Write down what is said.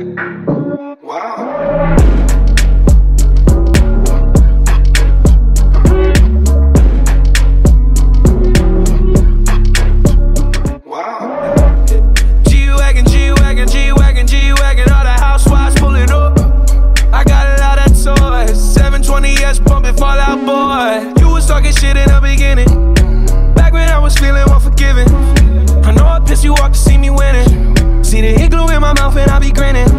Wow. G-Wagon, G-Wagon, G-Wagon, G-Wagon, all the housewives pulling up. I got a lot of toys, 720S pumping Fallout Boy. You was talking shit in the beginning, back when I was feeling unforgiving. I know I pissed you off to see me winning. See the hit glue in my mouth and I be grinning.